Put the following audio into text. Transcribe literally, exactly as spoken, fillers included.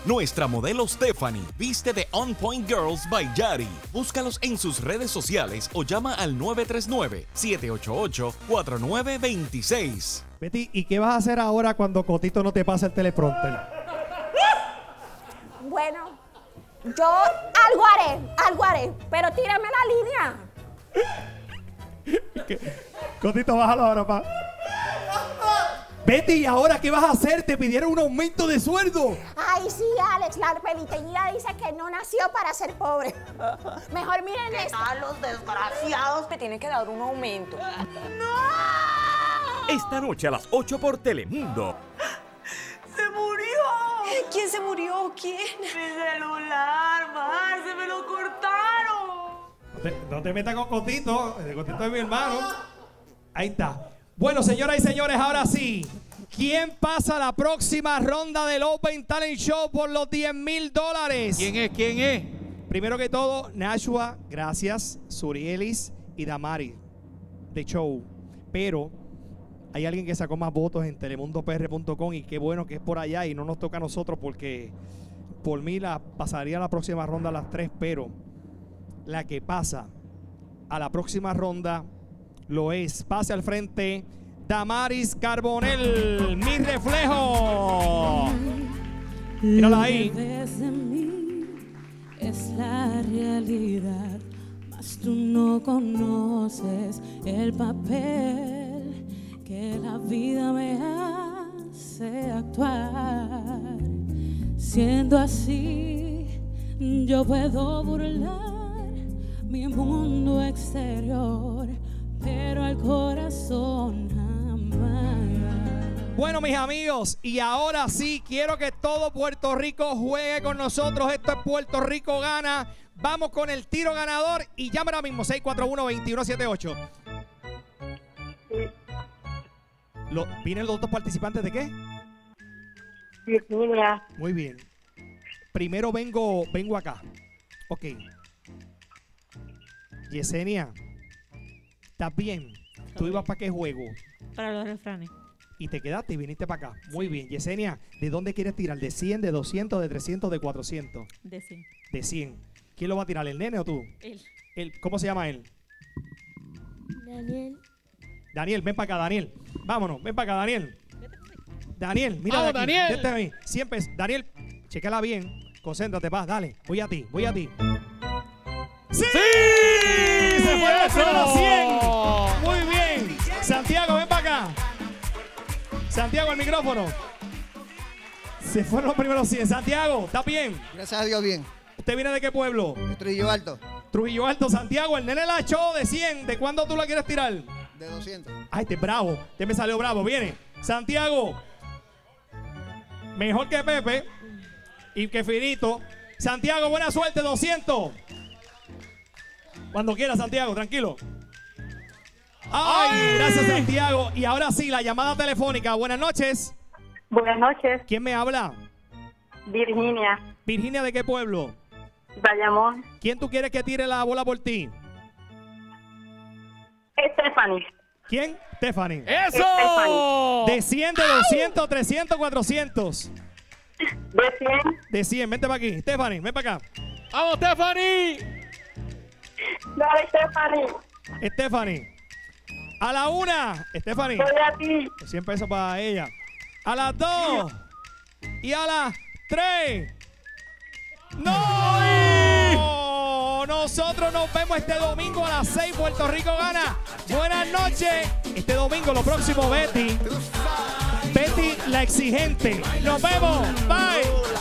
Nuestra modelo Stephanie viste de On Point Girls by Yari. Búscalos en sus redes sociales o llama al nueve tres nueve, siete ocho ocho, cuatro nueve dos seis. Betty, ¿y qué vas a hacer ahora cuando Cotito no te pase el teleprompter? Bueno, yo algo haré, algo haré, pero tírame la línea. Cotito, bájalo ahora, pa. Betty, ¿y ahora qué vas a hacer? Te pidieron un aumento de sueldo. Ay, sí, Alex, la peliteñida dice que no nació para ser pobre. Mejor miren esto. A los desgraciados me tienen que dar un aumento. ¡No! Esta noche a las ocho por Telemundo. ¡Se murió! ¿Quién se murió? ¿Quién? Mi celular, Mar, se me lo cortaron. No te, no te metas con Cotito, el Cotito es mi hermano. Ahí está. Bueno, señoras y señores, ahora sí. ¿Quién pasa a la próxima ronda del Open Talent Show por los diez mil dólares? ¿Quién es? ¿Quién es? Primero que todo, Nashua, gracias, Surielis y Damari de show. Pero hay alguien que sacó más votos en telemundo p r punto com y qué bueno que es por allá y no nos toca a nosotros porque por mí la pasaría a la próxima ronda a las tres, pero la que pasa a la próxima ronda lo es. Pase al frente Damaris Carbonell, Mi Reflejo. Mírala ahí. Es la realidad, mas tú no conoces el papel que la vida me hace actuar. Siendo así, yo puedo burlar mi mundo exterior, pero al corazón jamás. Bueno, mis amigos, y ahora sí quiero que todo Puerto Rico juegue con nosotros. Esto es Puerto Rico Gana. Vamos con el tiro ganador y llame ahora mismo seis cuatro uno, dos uno siete ocho. Lo, ¿Vienen los dos participantes de qué? Virginia. Muy bien. Primero vengo, vengo acá. Ok. Yesenia, ¿estás bien? ¿Tú ibas para qué juego? Para los refranes. Y te quedaste y viniste para acá. Muy bien. Yesenia, ¿de dónde quieres tirar? ¿De cien, de doscientos, de trescientos, de cuatrocientos? De cien. De cien. ¿Quién lo va a tirar, el nene o tú? Él. Él. ¿Cómo se llama él? Daniel. Daniel, ven para acá, Daniel. Vámonos, ven para acá, Daniel. Daniel, mira Vamos, de aquí. Daniel. Vete a mí. cien pesos. Daniel, chécala bien. Concéntrate, paz, dale. Voy a ti, voy a ti. ¡Sí! ¡Se fue el primero cien! Muy bien. Santiago, ven para acá. Santiago, el micrófono. Se fueron los primeros cien. Santiago, ¿está bien? Gracias a Dios, bien. ¿Usted viene de qué pueblo? De Trujillo Alto. Trujillo Alto, Santiago. El nene la echó de cien. ¿De cuándo tú la quieres tirar? De doscientos. Ay, este es bravo. Este me salió bravo. Viene. Santiago. Mejor que Pepe. Y que Finito. Santiago, buena suerte. doscientos. Cuando quiera, Santiago. Tranquilo. Ay, Ay, gracias, Santiago. Y ahora sí, la llamada telefónica. Buenas noches. Buenas noches. ¿Quién me habla? Virginia. Virginia, ¿de qué pueblo? Bayamón. ¿Quién tú quieres que tire la bola por ti? Stephanie. ¿Quién? Stephanie. ¡Eso! Stephanie. De cien, de doscientos, trescientos, cuatrocientos. De cien. De cien, vente para aquí. Stephanie, ven para acá. ¡Vamos, Stephanie! Dale, Stephanie. Stephanie. A la una. Stephanie. Voy a ti. cien pesos para ella. A las dos. Y a las tres. ¡No! Nosotros nos vemos este domingo a las seis. Puerto Rico Gana. Buenas noches. Este domingo, lo próximo, Betty. Betty la exigente. Nos vemos. Bye.